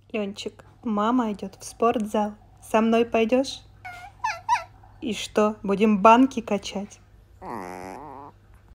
Ленчик, мама идет в спортзал. Со мной пойдешь? И что, будем банки качать?